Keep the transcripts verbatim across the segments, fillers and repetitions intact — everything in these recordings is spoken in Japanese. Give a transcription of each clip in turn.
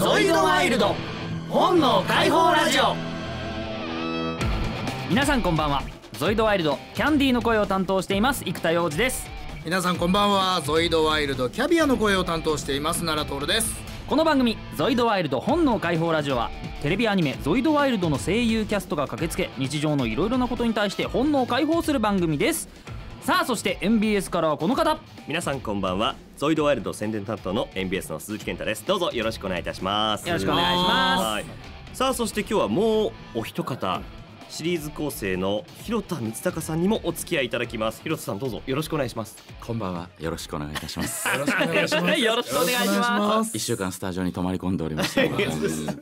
ゾイドワイルド本能解放ラジオ。 皆さんこんばんは。ゾイドワイルドキャンディーの声を担当しています生田洋二です。 皆さんこんばんは。ゾイドワイルドキャビアの声を担当しています奈良徹です。 この番組ゾイドワイルド本能解放ラジオはテレビアニメゾイドワイルドの声優キャストが駆けつけ日常のいろいろなことに対して本能を解放する番組です。さあそして エムビーエス からはこの方。 皆さんこんばんは。ゾイドワイルド宣伝担当の エムビーエス の鈴木健太です。どうぞよろしくお願いいたします。 よろしくお願いします。 はい、さあそして今日はもうお一方、シリーズ構成の広田光孝さんにもお付き合いいただきます。広田さんどうぞよろしくお願いします。 こんばんは。よろしくお願いいたします。 よろしくお願いしますよろしくお願いします。 一週間スタジオに泊まり込んでおりました。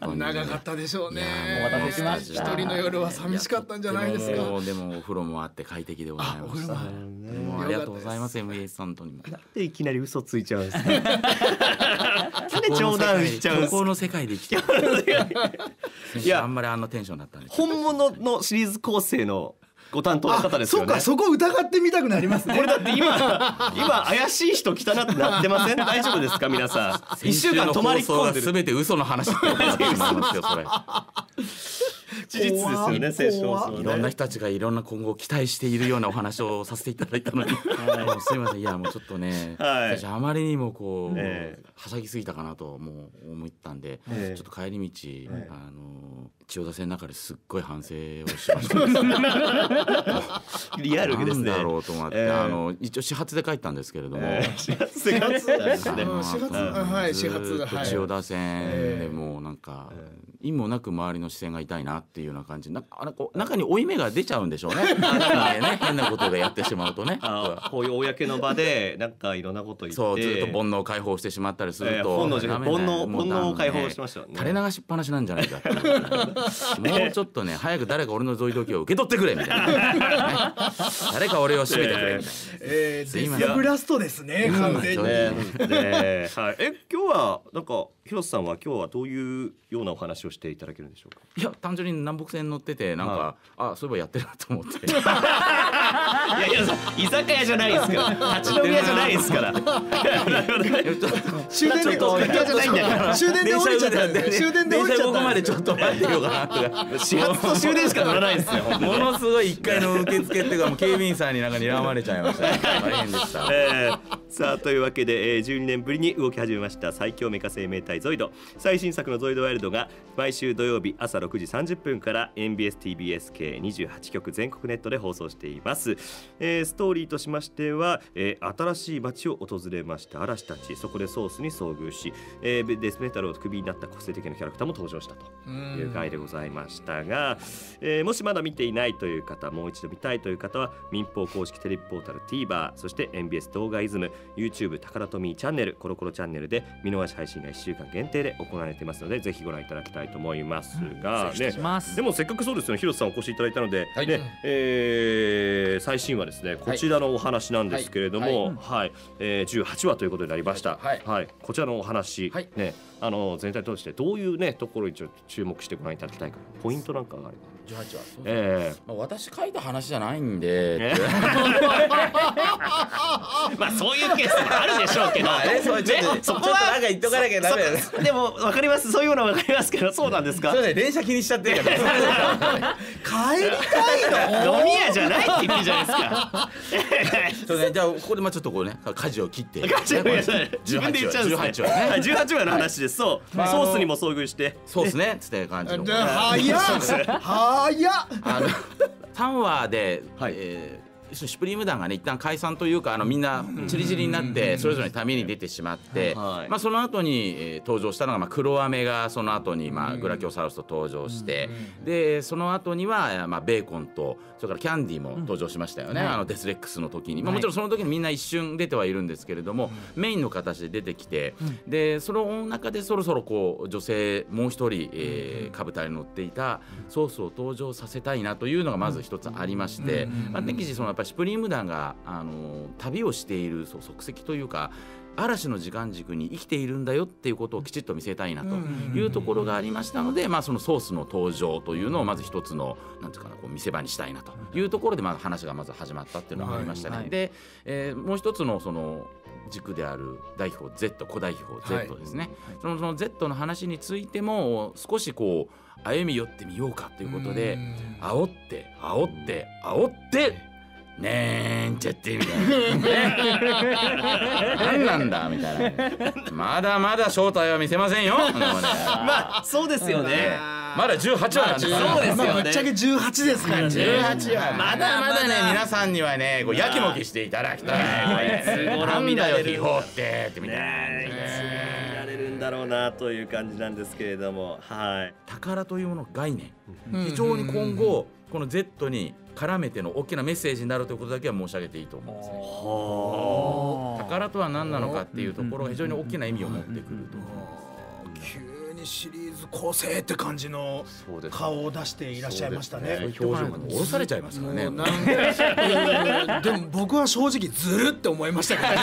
長かったでしょうね。 お待たせしました。 一人の夜は寂しかったんじゃないですか。 でも、でもお風呂もあって快適でございました。もうありがとうございます。エムビーエス さんとにも。 なんでいきなり嘘ついちゃうんですか。なんで冗談しちゃうんですか。 ここの世界で生きてる。いやあんまりあんなテンションだったんです。 本物のシリーズ構成のご担当の方ですよね。 そうか、そこ疑ってみたくなりますね。 これだって今今怪しい人来たなってなってません？大丈夫ですか皆さん。一週間泊まり込んでる。 すべて嘘の話ってことだと思いますよそれ。 事実ですよね。聖書はいろんな人たちがいろんな今後期待しているようなお話をさせていただいたのに、はい、すいません。いやもうちょっとね、はい、私あまりにもこう、えー、はしゃぎすぎたかなともう思ったんで、えー、ちょっと帰り道、えー、あの千代田線の中ですっごい反省をしました。 リアルですね。 なんだろうと思って、えー、あの一応始発で帰ったんですけれども、 えー、始発で帰ったんですね。 始発、はい、始発が千代田線でもうなんか、えー、意味もなく周りの視線が痛いなっていうような感じ。なんかあのこう中に負い目が出ちゃうんでしょうね。ね変なことでやってしまうとね。 あこういう公の場でなんかいろんなこと言って、 そうずっと煩悩を解放してしまったりすると、 えー、煩悩じゃない煩悩煩悩を解放しましたね。 垂れ流しっぱなしなんじゃないかっていうもうちょっとね早く誰か俺のゾイド機を受け取ってくれみたいな、ね、誰か俺を締めてくれみたいな。 えー、デスブラストですね完全に。 ええ今日はなんか広瀬さんは今日はどういうようなお話をしていただけるんでしょうか。 いや単純に南北線乗っててなんか、はい、あそういえばやってるなと思って。いやいや居酒屋じゃないですから立ち飲み屋じゃないですから。 終電で終電じゃないんだから終電で降りちゃったんで終電で降りちゃったんでここまでちょっと待ってようかなとか始発と終電しか乗らないですよ。 ものすごいいっかいの受付っていうかもう警備員さんになんか睨まれちゃいました。大変でした。 えー、さあというわけで、えー、じゅうにねんぶりに動き始めました最強メカ生命体ゾイド。最新作のゾイドワイルドが毎週土曜日朝ろくじさんじゅっぷんから エムビーエスティービーエス 系にじゅうはちきょく全国ネットで放送しています。えー、ストーリーとしましては、えー、新しい街を訪れました嵐たち。そこでソースに遭遇し、えー、デスメタルをクビになった個性的なキャラクターも登場したという回でございましたが、えー、もしまだ見ていないという方、もう一度見たいという方は民放公式テレビポータル TVer、 そして エムビーエス 動画イズム、 YouTube タカラトミーチャンネル、コロコロチャンネルで見逃し配信がいっしゅうかん限定で行われていますので、ぜひご覧いただきたいと思いますが、うん、ね、でもせっかくそうですよね、広瀬さんお越しいただいたので、はい、ね、えー、最新話ですね、こちらのお話なんですけれども、はいはいはい、えー、じゅうはちわということになりました。はいはい、こちらのお話、はい、ね、あの全体通してどういう、ね、ところにちょっと注目してご覧いただきたいか、ポイントなんかがあれば。 じゅうはちわ、そうそう、 えーまあ、私書いた話じゃないんで、えー、 まあそういうケースもあるでしょうけど、まあね、そうね、そこはなんか言っとかなきゃダメだね。でも分かります、そういうの分かりますけど、そうなんですか。 そうね、電車気にしちゃってるから帰りたいの飲み屋じゃないって言ってるじゃないですか。 そうね、じゃあここでまあちょっとこうね、舵を切って舵を自分で言っちゃうんですね。じゅうはちわね、じゅうはちわの話です。そう、まあ、ソースにも遭遇して、 そうですねつって感じのはやっはやっあのさんわで、はい、えーシュプリーム団がね一旦解散というか、あのみんなチリチリになってそれぞれ旅に出てしまって、まあその後に、えー、登場したのが、まあ、黒飴がその後にまあグラキオサウルスと登場して、でその後にはまあベーコンとそれからキャンディーも登場しましたよね、あのデスレックスの時に、まあ、もちろんその時にみんな一瞬出てはいるんですけれども、メインの形で出てきて、でその中でそろそろこう女性もう一人、えー、カブタに乗っていたソースを登場させたいなというのがまず一つありまして、まあ、適時そのやっぱりシュプリーム団があの旅をしているそう足跡というか、嵐の時間軸に生きているんだよっていうことをきちっと見せたいなというところがありましたので、まあ、そのソースの登場というのをまず一つのなんていうかな、こう見せ場にしたいなというところで、まあ話がまず始まったっていうのがありましたね。で、えー、もう一つのその軸である大秘宝 Z 古代秘宝 Z ですね、はい、そのその Z の話についても少しこう歩み寄ってみようかということで煽って煽って煽ってねーんちゃってみたいな何なんだみたいなまだまだ正体は見せませんよまあそうですよねまだじゅうはちわなんですよ、 そうですよね、 まあ、ぶっちゃけじゅうはちですからねじゅうはちはまだまだね皆さんにはねこうやきもきしていただきたいなんだよ秘宝ってってみたいな見られるんだろうなという感じなんですけれども、はい、 宝というもの概念非常に今後この Z に絡めての大きなメッセージになるということだけは申し上げていいと思うんですね。はあ、宝とは何なのかっていうところが非常に大きな意味を持ってくると。 急にシリーズ構成って感じの顔を出していらっしゃいましたね。 表情が下ろされちゃいますからね。 なんでも僕は正直ずるって思いましたけど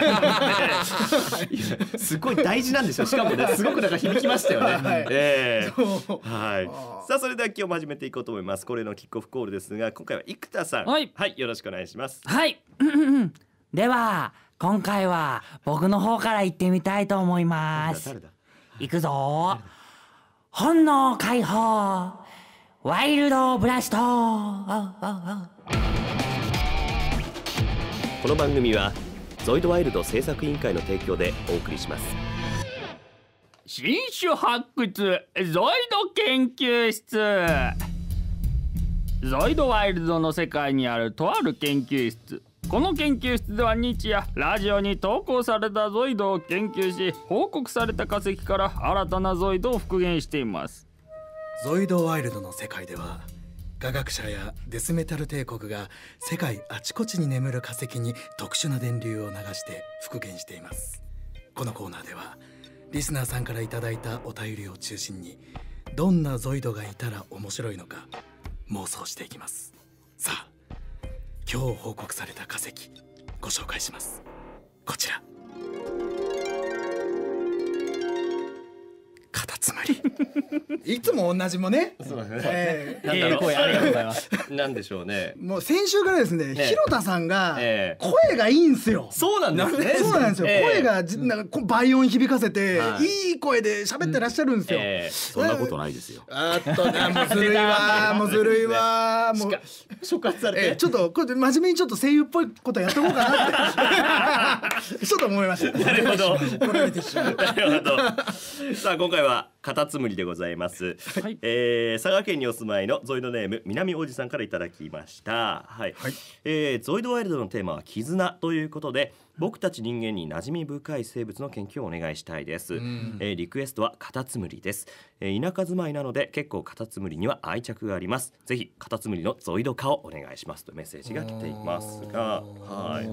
ね。すごい大事なんですよ。しかもねすごくなんか響きましたよね。はい。えー、はい。さあそれでは今日も始めていこうと思います。これのキックオフコールですが今回は生田さん、はい、はい、よろしくお願いします。 はい。では今回は僕の方から行ってみたいと思います。誰だ誰だ行くぞ。本能解放ワイルドブラスト。この番組はゾイドワイルド制作委員会の提供でお送りします。 新種発掘ゾイド研究室。ゾイドワイルドの世界にあるとある研究室。この研究室では日夜ラジオに投稿されたゾイドを研究し報告された化石から新たなゾイドを復元しています。 ゾイドワイルドの世界では科学者やデスメタル帝国が世界あちこちに眠る化石に特殊な電流を流して復元しています。このコーナーではリスナーさんからいただいたお便りを中心にどんなゾイドがいたら面白いのか妄想していきます。さあ今日報告された化石ご紹介します。こちらカタツムリいつも同じもね。そうですね、えー、 なんだろう、声ありがとうございますなんでしょうね。 もう先週からですね、 ね、 広田さんが声がいいんですよ。 そうなんですね。 そうなんですよ、えー、声がなんか倍音響かせて、はい、いい声で喋ってらっしゃるんですよ、 えー、そんなことないですよ。 あっとね、もうずるいわもうずるいわもう触発されて、えー、 ちょっとこれ真面目にちょっと声優っぽいことやっておこうかなってちょっと思いました。 なるほど怒られてしまう。 なるほど。さあ今回はカタツムリでございます、はい。えー、佐賀県にお住まいのゾイドネーム南おじさんからいただきました。はい。はい、えー、ゾイドワイルドのテーマは絆ということで、僕たち人間に馴染み深い生物の研究をお願いしたいです。えー、リクエストはカタツムリです。えー、田舎住まいなので結構カタツムリには愛着があります。ぜひカタツムリのゾイド化をお願いしますとメッセージが来ていますが、はい。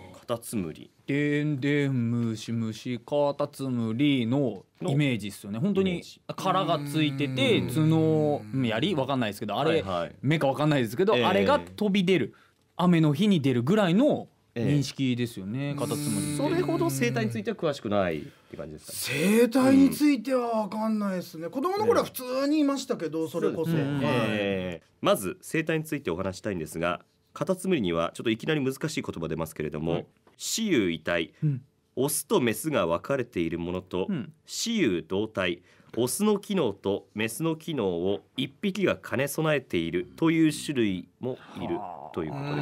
カタツムリ。 でんでんむしむしカタツムリのイメージですよね。本当に殻がついてて角やりわかんないですけど、あれ、はいはい、目かわかんないですけど、えー、あれが飛び出る、雨の日に出るぐらいの認識ですよね、えー、カタツムリ。 それほど生態については詳しくないって感じですか。 生態についてはわかんないですね。子供の頃は普通にいましたけど、それこそ、そ、ね、 えー、まず生態についてお話したいんですが、カタツムリにはちょっといきなり難しい言葉出ますけれども、うん、雌雄異体、うん、オスとメスが分かれているものと、うん、雌雄同体、オスの機能とメスの機能を一匹が兼ね備えているという種類もいるということです。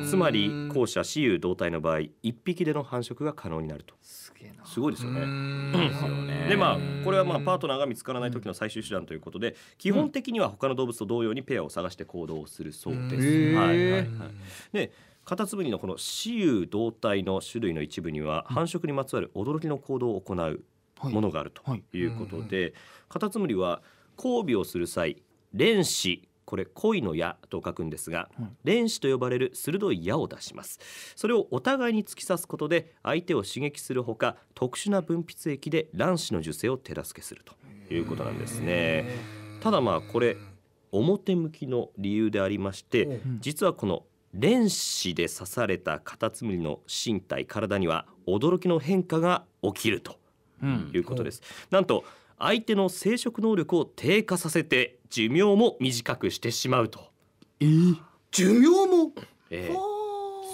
つまり後者雌雄同体の場合、一匹での繁殖が可能になると。すげえな。すごいですよね。でまあこれはまあパートナーが見つからない時の最終手段ということで、基本的には他の動物と同様にペアを探して行動するそうです。はいはいはい。でカタツムリのこの雌雄同体の種類の一部には繁殖にまつわる驚きの行動を行うものがあるということで、カタツムリは交尾をする際、連枝、これ恋の矢と書くんですが、連枝と呼ばれる鋭い矢を出します。それをお互いに突き刺すことで相手を刺激するほか、特殊な分泌液で卵子の受精を手助けするということなんですね。ただまあこれ表向きの理由でありまして、実はこの連枝で刺されたカタツムリの身体、体には驚きの変化が起きるということです。なんと相手の生殖能力を低下させて寿命も短くしてしまうと。 えー、寿命も、 えー、そう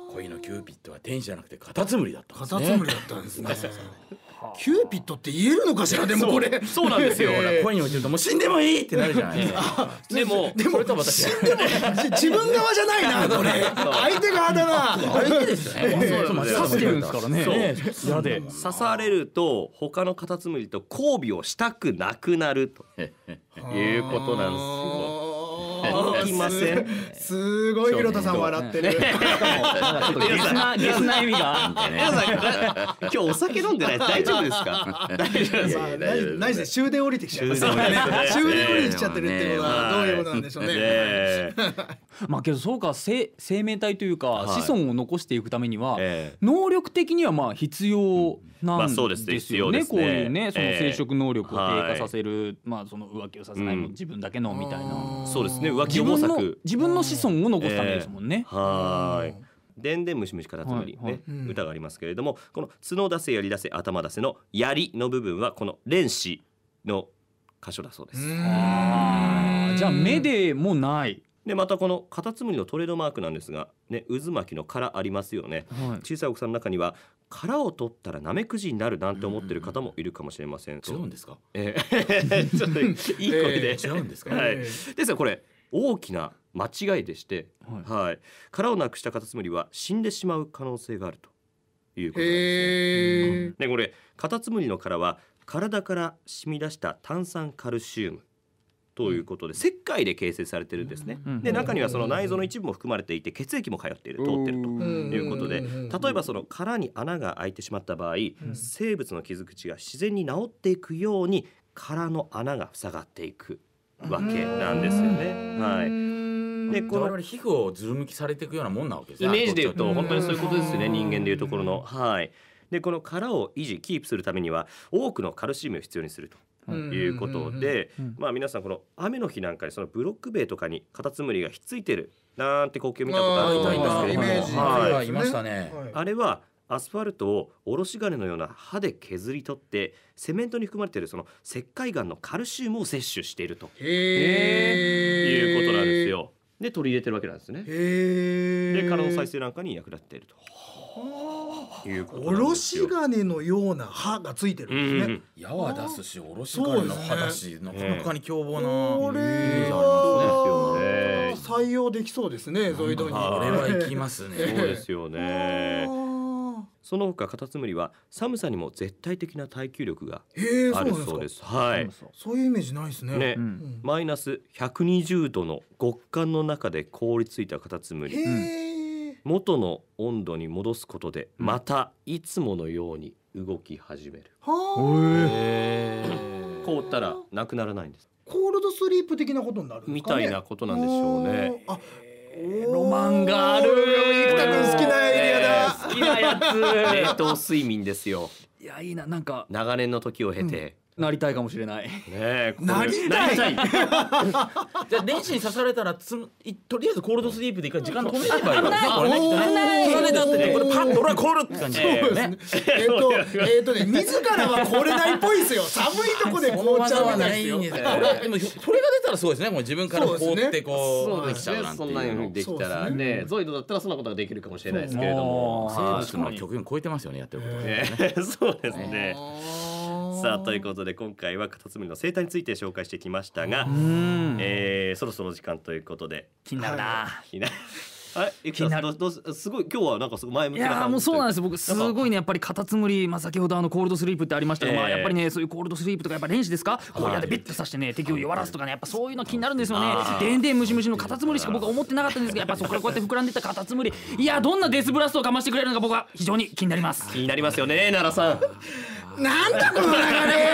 恋のキューピッドは天使じゃなくてカタツムリだったんですね。 カタツムリだったんですね。キューピッドって言えるのかしら。でもこれそうなんですよ。 ほら恋に落ちるともう死んでもいいってなるじゃないですか。 でもでも死んでも自分側じゃないなこれ。相手側だな。 相手ですよね。 刺してるんですからね。 そうやで刺されると他のカタツムリと交尾をしたくなくなるということなんですよ。 あいません。 すごいひろたさん笑ってる。 ゲスなゲスな笑みが。 皆さん今日お酒飲んでない大丈夫ですか？大丈夫ですか？ まあ何何せ終電降りてきちゃいますね。終電降りてきちゃってるっていうことはどういうことなんでしょうね。 まあけどそうか、生生命体というかはい子孫を残していくためにはええ能力的にはまあ必要なまあんそうですねですよね。 必要ですねこういうねそのええ生殖能力を低はい下させる、まあその浮気をさせないもうん自分だけのみたいな。 そうですね。浮気自分のを模索。 自分の子孫を残すためですもんね。 はーい。でんでんむしむしカタツムリはいね、 はい歌がありますけれども、この角出せ槍出せ頭出せの槍の部分はこの連子の箇所だそうです。 あーじゃあ目でもない。 でまたこのカタツムリのトレードマークなんですが、ね、渦巻きの殻ありますよね。 はい小さいお子さんの中には殻を取ったらナメクジになるなんて思ってる方もいるかもしれません。 違うんですか？ えーちょっといい声で、 違うんですか？ はい。 えですがこれ大きな間違いでして、 はいはい、殻をなくしたカタツムリは死んでしまう可能性があるということなんですね。 へえ。 でこれカタツムリの殻は体から染み出した炭酸カルシウムということで石灰で形成されてるんですね。 うんで中にはその内臓の一部も含まれていて血液も通っている通ってるということで、例えばその殻に穴が開いてしまった場合、生物の傷口が自然に治っていくように殻の穴が塞がっていくわけなんですよね。はい。でこの我々皮膚をずるむきされていくようなもんなわけですね。 イメージで言うとうん本当にそういうことですよね。人間でいうところの。はい。でこの殻を維持キープするためには多くのカルシウムを必要にすると。いうことで、まあ皆さんこの雨の日なんかにそのブロック塀とかにカタツムリがひっついてるなんて光景見たことあると思うんですけれども、 イメージはいはいいましたね。 あれはアスファルトをおろし金のような刃で削り取ってセメントに含まれているその石灰岩のカルシウムを摂取しているとへえ。 いうことなんですよ。で取り入れてるわけなんですね。 へえ。 で殻の再生なんかに役立っているということおろしなんですよ。 金のような刃がついてるうんんですね。 矢は出すし、おろし金の刃だし、なかなかに凶暴なこれイメージありはです採用できそうですね。ゾイドに。 ますね。これは行きますね。 そうですよね。 あその他カタツムリは寒さにも絶対的な耐久力がーへえ、そあうなんですかるそうで。す。はい。 そういうイメージないですね。 ね、 んマイナスひゃくにじゅうどの極寒の中で凍りついたカタツムへリ、 え。 元の温度に戻すことでまたいつものように動き始める。 はへー凍ったらなくならないんです。 あ。コールドスリープ的なことになるんですかね。 みたいなことなんでしょうね。 あ、 ロマンがある。 生田君好きなエリアだ。 好きなや冷凍睡眠ですよ。 つ。いやいいな、なんか長年の時を経て、 なりたいかもしれない。 ねえこういうなりたいなりたいじゃあ電子に刺されたらつむいとりあえずコールドスリープで一回時間止めればいいわけね。これねきっとね。刺されたってね、これパッと俺はコールって感じだよね。 えっと、えっとね、自らは凍れないっぽいですよ。寒いとこでこの凍っちゃう技はみたいですよ。 ないんですよ。これでもそれが出たらすごいですね。もう自分から凍ってこうできちゃうなんてそんないうの。 風にできたらそうですね、ゾイドだったらそんなことができるかもしれないですけれども、 生物の極限超えてますよね、やってること。 ねそうですね。さあということで今回はカタツムリの生態について紹介してきましたが、 うんえーそろそろ時間ということで気になるな。 気になるあれ生田さんどうどうすすごい今日はなんかすごい前向いきな感じ。 やーもうそうなんですす僕すごいねやっぱりカタツムリ、まあ、先ほどあのコールドスリープってありましたが、まあええやっぱりねそういうコールドスリープとかやっぱ連子ですか、こうやってビッと刺してね敵を弱らすとかねやっぱそういうの気になるんですよね。でんでんむしむしのカタツムリしか僕は思ってなかったんですが、やっぱそこからこうやって膨らんでいったカタツムリ、いやどんなデスブラストをかましてくれるのか僕は非常に気になります。 気になりますよね奈良さん。 なんだこの流れ。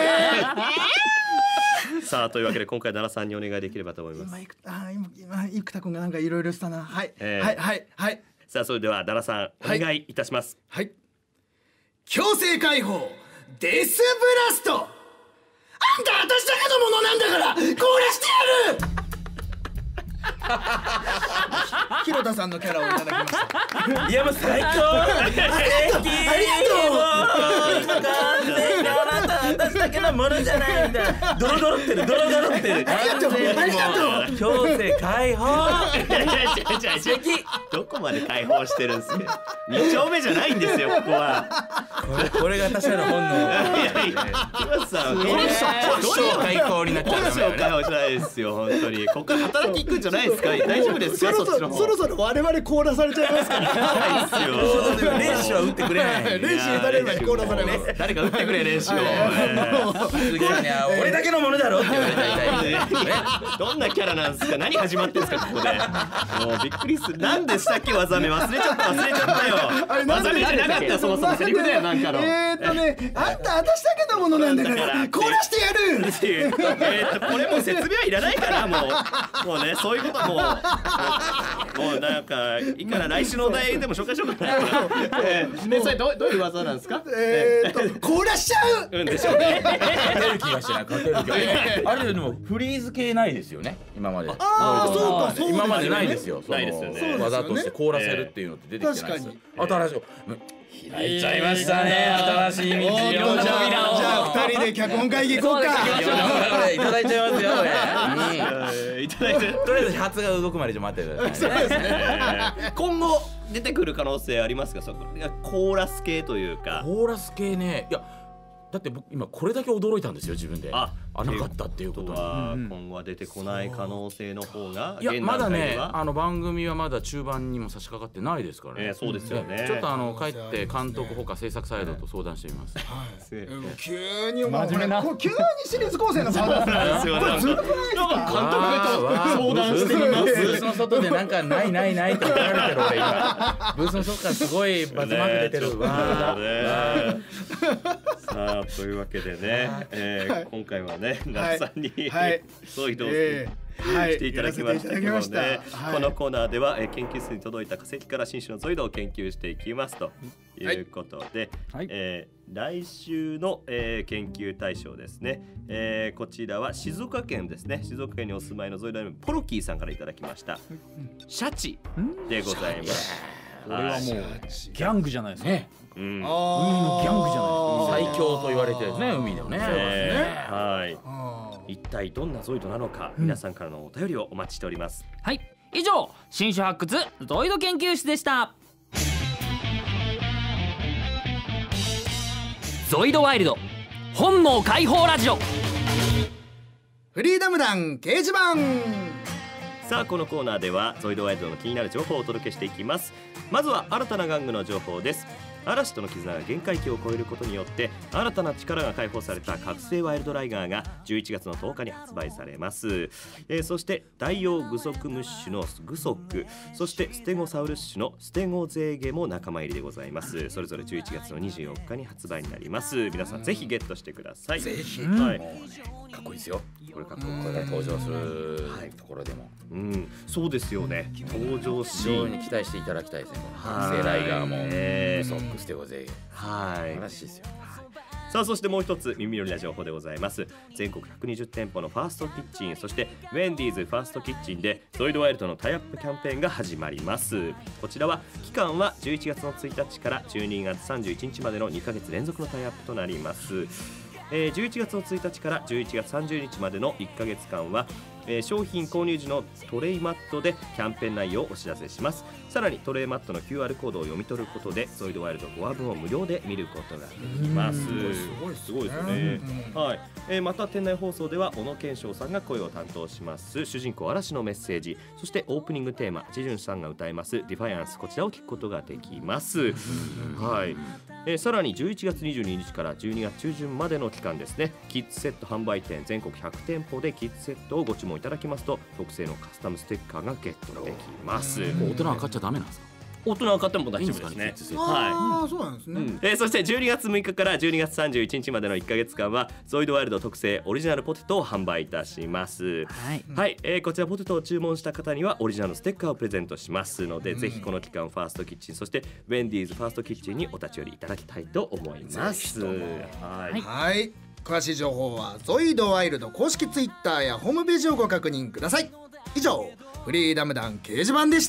さあというわけで今回奈良さんにお願いできればと思います。 今いくあ今今生田君がなんかいろいろしたな。はい、 ええはいはいはいさあそれでは奈良さんお願いいたします。 はい。強制解放デスブラスト。あんた私だけのものなんだから凍らしてやる。 広田さんのキャラをいただきました。 いやもう最高。ありがとう。ありがとう。完全にあなた私だけのものじゃないみたいな。ドロドロってるドロドロってる。 ありがとうありがとう。 強制解放。 素敵。どこまで解放してるんですか。二丁目じゃないんですよここは。 これこれが私らの本能。 いやいや広田さん本性解放になっちゃう。 本性解放じゃないですよ本当に。ここから働き行くんじゃないですか。大丈夫ですかそっちの方。 そろそろ我々凍らされちゃいますから。 ないですよ。 練習は打ってくれない。 練習打たれる前に凍らされます。 誰か打ってくれ練習を。 すげえね。俺だけのものだろって言われたい。 どんなキャラなんですか。何始まってんですかここで。もうびっくりする。なんでしたっけ技名忘れちゃった忘れちゃったよ。技名じゃなかったよそもそもセリフだよなんかの。 えーっとねあんた私だけのものなんだから凍らしてやる。 っていう。えーっとこれもう説明はいらないからもうもうねそういうこともうもうなんかいいから来週のお題でも紹介しようかな。えーねそれどうどういう技なんですか。 えーっと凍らしちゃう。 うんでしょうね。 勝てる気がしない勝てる気がしない。あれでもフリーズ系ないですよね今まで。 ああそうかそうですよね。 今までないですよ。 ないですよね技として凍らせるっていうのって出てきてないですよ。新しい開いちゃいましたね新しい道。いろんな扉を。 じゃあ二人で脚本会議行こうか。 いただいちゃいますよ。 いただいてとりあえず発が動くまで待ってくださいね。 今後出てくる可能性ありますか。そこコーラス系というか。 コーラス系ね。いやだって僕今これだけ驚いたんですよ自分で。あなかったっていうことは今後は出てこない可能性の方が。 いやまだねあの番組はまだ中盤にも差し掛かってないですからね。 そうですよね。 ちょっとあの帰って監督ほか制作サイドと相談してみます。 急に真面目な急にシリーズ構成の相談する。これずるくないですか。 監督と相談してみます。 ブースの外でなんかないないないって怒られてる俺今。ブースの外からすごいバツマーク出てる。わー。 さあというわけでね、えー、今回はね那須さんにそう移動していただきましたけどね、このコーナーでは、えー、研究室に届いた化石から新種のゾイドを研究していきますということで、はいえー、来週の、えー、研究対象ですね、えー、こちらは静岡県ですね。静岡県にお住まいのゾイドネームポロキーさんからいただきましたシャチでございます。 これはもうギャングじゃないですかね。 うん、海のギャングじゃない最強と言われてるですね海でもね。 はい。一体どんなゾイドなのか、皆さんからのお便りをお待ちしております。 はい。以上新種発掘ゾイド研究室でした。ゾイドワイルド本能解放ラジオ。 フリーダム団掲示板。 さあこのコーナーではゾイドワイルドの気になる情報をお届けしていきます。まずは新たな玩具の情報です。嵐との絆が限界期を超えることによって新たな力が解放された覚醒ワイルドライガーがじゅういちがつのとおかに発売されます。えー、そしてダイオウグソクムッシュのグソック、そしてステゴサウルス種のステゴゼーゲも仲間入りでございます。それぞれじゅういちがつのにじゅうよっかに発売になります。皆さんぜひゲットしてください。 ぜひ、 はい、 かっこいいですよ。これかっこいい。これが登場するところでも、 うん、そうですよね。登場し非常に期待していただきたいですね。覚醒ライガーもグソックステゴゼーゲ、 はい、 素晴らしいですよ。 さあそしてもう一つ耳寄りな情報でございます。全国ひゃくにじゅってんぽのファーストキッチン、そしてウェンディーズファーストキッチンでゾイドワイルドのタイアップキャンペーンが始まります。こちらは期間はじゅういちがつのついたちからじゅうにがつさんじゅういちにちまでのにかげつ連続のタイアップとなります。えー、じゅういちがつのついたちからじゅういちがつさんじゅうにちまでのいっかげつかんは、えー、商品購入時のトレイマットでキャンペーン内容をお知らせします。さらにトレイマットの キューアール コードを読み取ることでゾイドワイルドごわぶんを無料で見ることができます。すごいすごいですね。はい。えー、また店内放送では小野賢章さんが声を担当します主人公嵐のメッセージ、そしてオープニングテーマジジュンさんが歌いますディファイアンス、こちらを聞くことができます。はい。えー、さらにじゅういちがつにじゅうににちからじゅうにがつちゅうじゅんまでの期間ですね、キッズセット販売店全国ひゃくてんぽでキッズセットをご注文いただきますと特製のカスタムステッカーがゲットできます。 大人は買っちゃダメなんですか？ 大人は買っても大丈夫ですね。 ああ、そうなんですね。 うん、えー、そしてじゅうにがつむいかからじゅうにがつさんじゅういちにちまでのいっかげつかんはゾイドワイルド特製オリジナルポテトを販売いたします。はい、はい、えー、こちらポテトを注文した方にはオリジナルのステッカーをプレゼントしますので、うん、ぜひこの期間ファーストキッチン、そしてウェンディーズファーストキッチンにお立ち寄りいただきたいと思います。はい、 はい、詳しい情報はゾイドワイルド公式ツイッターやホームページをご確認ください。 以上フリーダム団掲示板でした。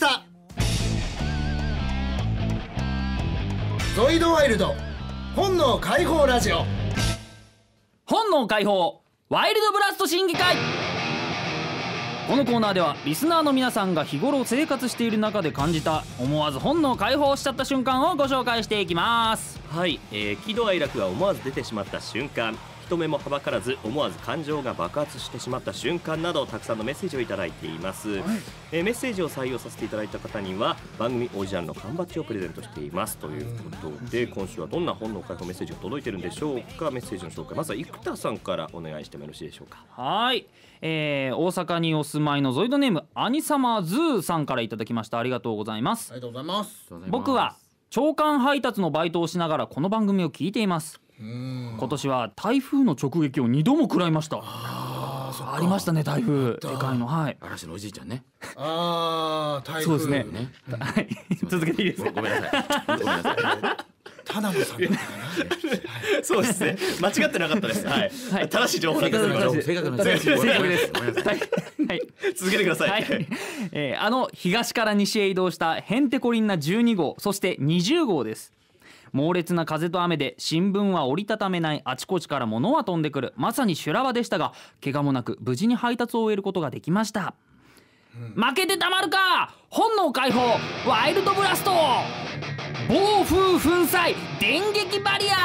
ゾイドワイルド本能解放ラジオ、 本能解放ワイルドブラスト審議会。このコーナーではリスナーの皆さんが日頃生活している中で感じた思わず本能解放しちゃった瞬間をご紹介していきます。 はい、えー、喜怒哀楽が思わず出てしまった瞬間、人目もはばからず思わず感情が爆発してしまった瞬間などたくさんのメッセージをいただいています、はい。えー、メッセージを採用させていただいた方には番組オリジナルの缶バッジをプレゼントしていますということで、今週はどんな本能解放メッセージが届いてるんでしょうか。メッセージの紹介、まずは生田さんからお願いしてもよろしいでしょうか。 はい、えー、大阪にお住まいのゾイドネームアニサマズーさんからいただきました。ありがとうございます。 ありがとうございます。 僕は朝刊配達のバイトをしながらこの番組を聞いています。今年は台風の直撃をにども食らいました。あ, ありましたね、台風でかいの。はい、 嵐のおじいちゃんね。 あー、台風。 そうですね、うん、はい、続けていいですか。 ごめんなさいごめんなさい田辺さんだったかなそうですね、間違ってなかったです。はい、はい、正しい情報なんです。 正確な正確です。 ごめんなさい、 はい、 続けてください。 はい、えー、あの東から西へ移動したヘンテコリンなじゅうにごう、そしてにじゅうごうです。猛烈な風と雨で新聞は折りたためない、あちこちから物は飛んでくる、まさに修羅場でしたが、怪我もなく無事に配達を終えることができました、うん、負けてたまるか、本能解放ワイルドブラスト、暴風粉砕電撃バリア。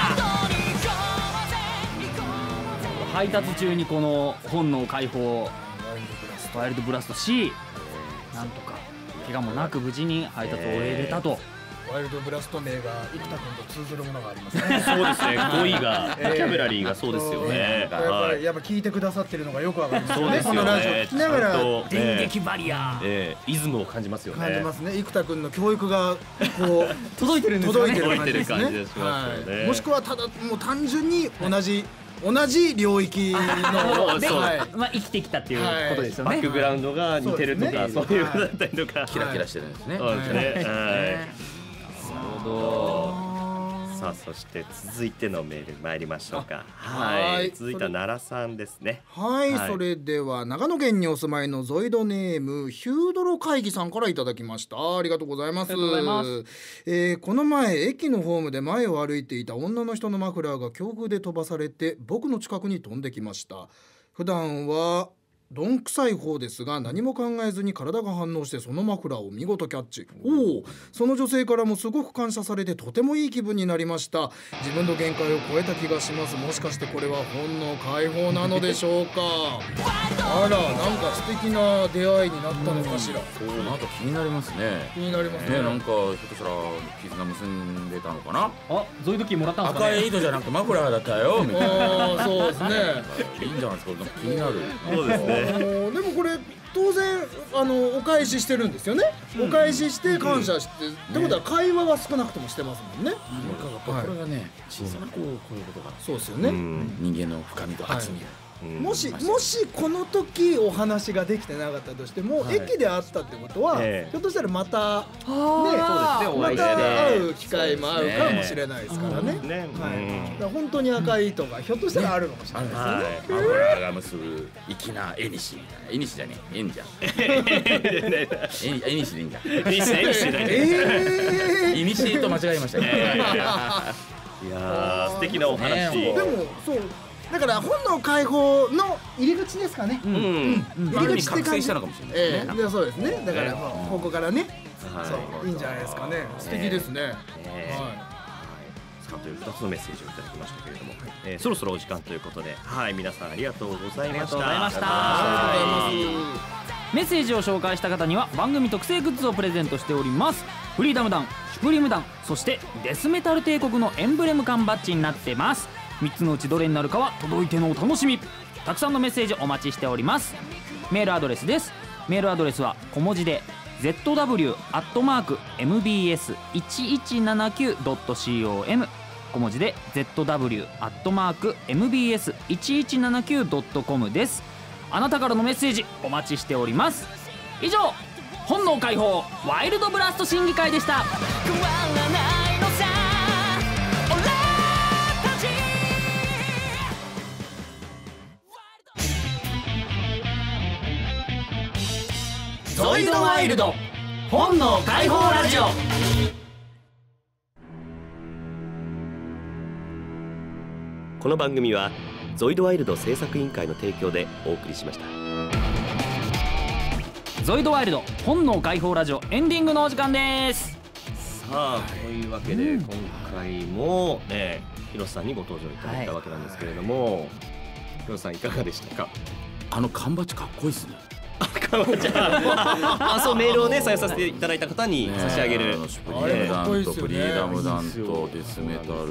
配達中にこの本能解放ワイルドブラストし、なんとか怪我もなく無事に配達を終えれたと。 ワイルドブラスト名が生田君と通ずるものがありますね。 そうですね、語彙が、キャブラリーがそうですよね。 やっぱりやっぱ聞いてくださってるのがよくわかりますよね。 そうですよね。 このラジオ聞きながら電撃バリア、 えー、イズムを感じますよね。 感じますね。生田君の教育がこう届いてるんですよね。 届いてる感じですね。はい。もしくはただもう単純に同じ同じ領域ので、まあ生きてきたっていうことですよね。 バックグラウンドが似てるとか、そういうことだったりとか、 キラキラしてるんですね。 そうですね。さあ、そして続いてのメール参りましょうか。はい、続いては奈良さんですね。 はい、はい、それでは長野県にお住まいのゾイドネームヒュードロ会議さんからいただきました。ありがとうございます。ありがとうございます。えー、この前駅のホームで前を歩いていた女の人のマフラーが強風で飛ばされて僕の近くに飛んできました。普段はどんくさい方ですが何も考えずに体が反応してそのマフラーを見事キャッチ。おお、その女性からもすごく感謝されてとてもいい気分になりました。自分の限界を超えた気がします。もしかしてこれは本能解放なのでしょうか。あら、なんか素敵な出会いになったのかしら。 そう、なんか気になりますね。 気になりますね。 ね、なんかひょっとしたら絆結んでたのかな。 あ、ゾイドキーもらったんですかね。 赤い糸じゃなくてマフラーだったよみたいな。 ああ、そうですね。 いいんじゃないですか。なんか気になる。 そうですね。 あのでもこれ当然あのお返ししてるんですよね、うん、お返しして感謝して、うん、ってことは会話は少なくともしてますもんね、 うん、これがね、小さなこうこういうことがそうですよね、うん、 人間の深みと厚み、はいうん、もしもしこの時お話ができてなかったとしても、はい、駅で会ったってことは、えー、ひょっとしたらまたね、そうですね、また会う機会もあるかもしれないですからね。ね、はい、だから本当に赤い糸がひょっとしたらあるのかもしれないですよね。 マフラーが結ぶ粋な縁西みたいな。縁西じゃねえ、縁じゃん。縁西でいいんだ。 縁西でいいんだ。 ええ。縁と間違えましたね。 いや、素敵なお話。 でもそう。だから本能解放の入り口ですかね。 うんうん。入り口って覚醒したのかもしれないですね。 ええ、そうですね。だからここからね、そういいんじゃないですかね。素敵ですね。はい。 というふたつのメッセージをいただきましたけれども、えー、そろそろお時間ということで、はい、皆さんありがとうございました。ありがとうございました。 メッセージを紹介した方には番組特製グッズをプレゼントしております。フリーダム団、シュプリーム団、そしてデスメタル帝国のエンブレム缶バッジになってます。みっつのうちどれになるかは届いてのお楽しみ。たくさんのメッセージお待ちしております。メールアドレスです。メールアドレスは小文字で ゼットダブリュー アットマーク エムビーエス いちいちななきゅう ドット コム 小文字で ゼットダブリュー アットマーク エムビーエス いちいちななきゅう ドット コム です。あなたからのメッセージお待ちしております。以上、本能解放ワイルドブラスト審議会でした。 ゾイドワイルド本能解放ラジオ。 この番組はゾイドワイルド制作委員会の提供でお送りしました。 ゾイドワイルド本能解放ラジオエンディングのお時間です。 さあというわけで、今回もね広瀬さんにご登場いただいたわけなんですけれども、広瀬さんいかがでしたか？ あの缶バッジかっこいいですね。 あ、そうメールをね採用させていただいた方に差し上げる、 シュプリームダンとフリーダムダンとデスメタルの、はい、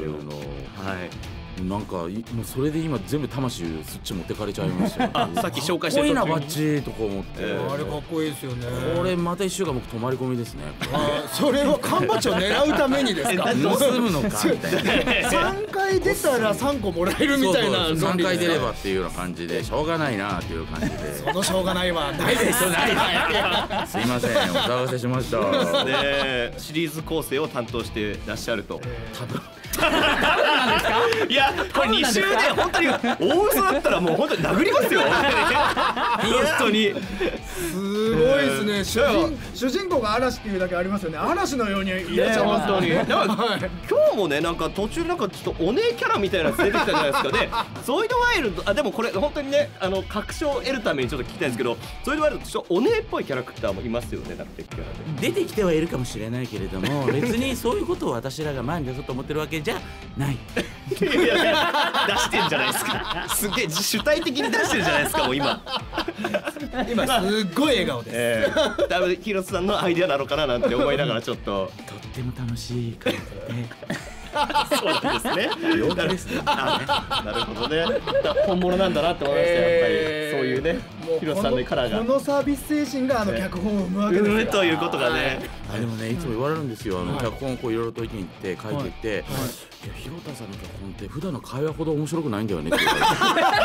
なんかもうそれで今全部魂そっち持ってかれちゃいましたよ。 あ、さっき紹介したかっこいいなバッジとか思って、 あれかっこいいですよね。 これまた一週間僕泊まり込みですね。 あ、それは缶バッジを狙うためにですか？ 盗むのかみたいな。 さんかい出たらさんこもらえるみたいな論理ですか？ さんかい出ればっていうような感じでしょうがないなっていう感じで。 そのしょうがないはないです。 すいません、お騒がせしました。 ね、シリーズ構成を担当してらっしゃると。 多分いや、これに週で本当に大嘘だったらもう本当に殴りますよ。本当にすごいですね。主人主人公が嵐っていうだけありますよね。嵐のようにいらっしゃいます。 本当に。だから今日もね、なんか途中なんかちょっとお姉キャラみたいなやつ出てきたじゃないですかね。ゾイドワイルド、あ、でもこれ本当にね、あの確証を得るためにちょっと聞きたいんですけど、ゾイドワイルドちょっとお姉っぽいキャラクターもいますよね。だってキャラで出てきてはいるかもしれないけれども、別にそういうことを私らが前に出そうと思ってるわけじゃない。 いやいや出してんじゃないですか。すげえ主体的に出してるじゃないですか。もう今今すっごい笑顔です。 えー、多分広瀬さんのアイデアなのかななんて思いながらちょっととっても楽しい感じで。 そうなんですね。 陽気ですね。 あ、なるほどね。本物なんだなって思いましたよ。やっぱりそういうね、広瀬さんのカラーが。 このサービス精神があの脚本を生むわけですよ。 生むということがね。 あ、でもね、いつも言われるんですよ。あの脚本をこういろいろと意見言って書いてって、いや広田さんの脚本って普段の会話ほど面白くないんだよねって言われて。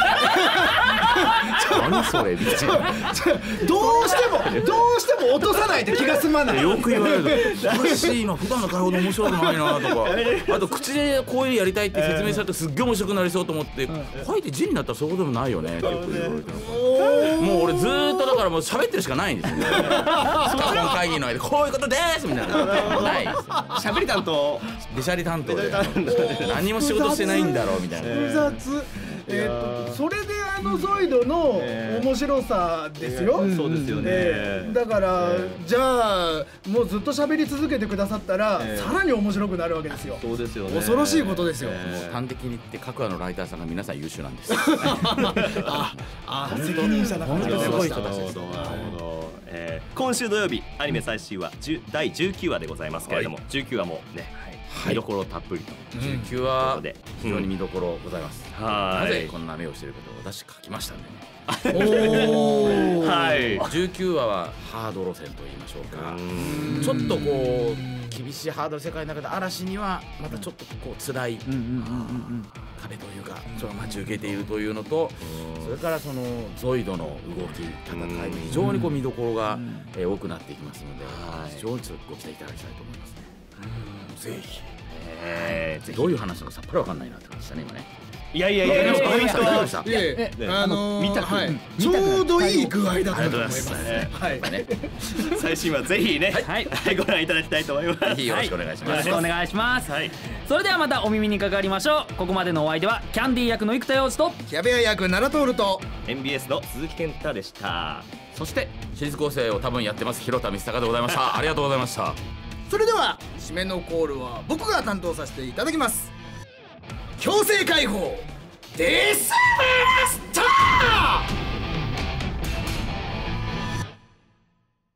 何それみたいな。 どうしてもどうしても落とさないと気が済まない。 よく言われる。おかしいな、普段の会話ほど面白くないなとか。あと口でこういうやりたいって説明されてすっげえ面白くなりそうと思って書いて字になったらそういうことでもないよねってよく言われて、もう俺ずーっとだからもう喋ってるしかないんですよね。脚本会議の間こういうことですみたいなないですよ。 喋り担当、 べしゃり担当で何も仕事してないんだろうみたいな。 複雑。えー、とそれであのゾイドの面白さですよ。 そうですよね。 えー、だから、えー、じゃあもうずっと喋り続けてくださったら、えー、さらに面白くなるわけですよ。 そうですよね。 恐ろしいことですよ。 えー、端的に言って各話のライターさんが皆さん優秀なんです。 ああ、責任者だからすごい人たちです。 えー、今週土曜日アニメ最新話だいじゅうきゅうわでございますけれども、はい、じゅうきゅうわもね、はい、見どころたっぷりと、 じゅうきゅうわで非常に見どころございます。 うん、なぜこんな目をしてるかと私書きましたんでね。 おはい、 じゅうきゅうわはハード路線と言いましょうか。ちょっとこう厳しいハードル世界の中で嵐にはまたちょっとこう辛い壁というかそれを待ち受けているというのと、それからそのゾイドの動き戦い非常にこう見どころが多くなっていきますので、非常にご期待いただきたいと思いますね。ぜひ、えー、どういう話なのかさっぱりわかんないなって感じでしたね今ね。 いやいやいや、 わかりました。わかりました。 あの見たくちょうどいい具合だったと思います。はい。 最新話ぜひね、ご覧いただきたいと思います。 よろしくお願いします。 よろしくお願いします。それではまたお耳にかかりましょう。ここまでのお相手はキャンディー役の生田洋二とキャベア役奈良徹とエムビーエス の鈴木健太でした。 そして私立構成を多分やってます広田光孝でございました。ありがとうございました。 それでは締めのコールは僕が担当させていただきます。強制解放デスマスター。